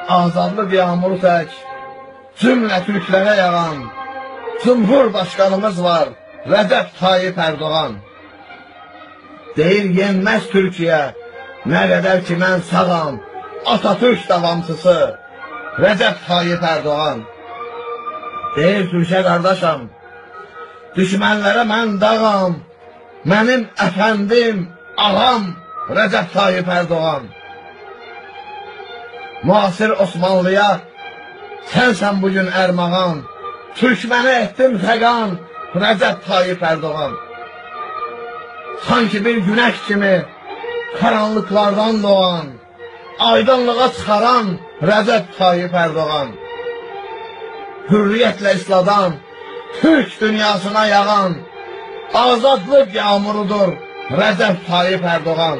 azadlıq yağmuru tək cümlə Türklərə yağan Cumhurbaşqanımız var, Rəcəb Tayyip Erdoğan. Deyir yenməz Türkiyə, nə qədər ki mən sağam, Atatürk davamçısı Rəcəb Tayyip Erdoğan. Deyir Türkiyə qardaşam, düşmənlərə mən dağam, mənim əfəndim, ağam Rəcəb Tayyip Erdoğan. Müasir Osmanlıya sənsən bugün ərmağan, Türkməni etdim fəqan Rəcəb Tayyip Erdoğan. Sanki bir günəş kimi karanlıklardan doğan, aydınlığa çıxaran Rəcəb Tayyip Erdoğan. Hürriyyətlə isladan, Türk dünyasına yağan, azadlıq yağmurudur Rəcəb Tayyip Erdoğan.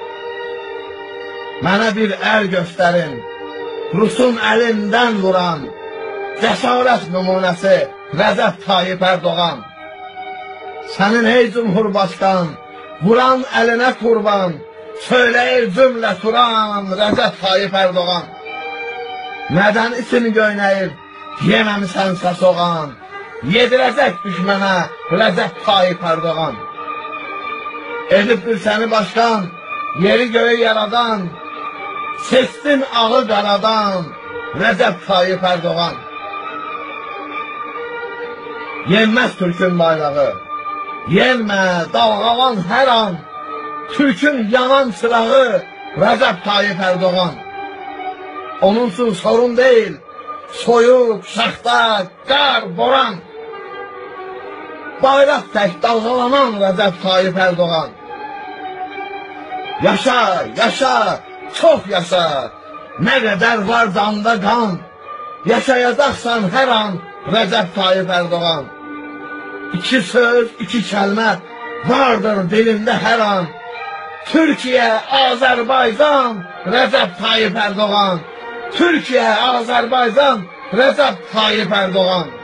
Mənə bir əl göstərin, Rusun əlindən vuran, cəsarət nümunəsi Rəcəb Tayyip Erdoğan. Sənin ey Cumhurbaşqan, vuran əlinə qurban, söyləyir cümlə turan Rəcəb Tayyip Erdoğan. Nədən için göynəyir, yeməmisən soğan, yedirəcək düşmənə Rəcəb Tayyip Erdoğan. Edibdir səni başkan, yeri göğü yaradan, seçdin ağı qaradan Rəcəb Tayyip Erdoğan. Yenməz Türkün bayrağı, yenmə dalğalan hər an, Türkün yanan çırağı Rəcəb Tayyip Erdoğan. Onun üçün sorun deyil, soyuq, şaxta, qar, boran, bayraq tək dalğalanan Rəcəb Tayyip Erdoğan. Yaşa, yaşa, çox yaşa, nə qədər var canda qan, yaşayacaqsan hər an Rəcəb Tayyip Erdoğan. İki söz, iki kəlmə vardır dilində hər an, Türkiyə, Azərbaycan, Rəcəb Tayyip Erdoğan. Türkiyə, Azərbaycan, Rəcəb Tayyip Erdoğan.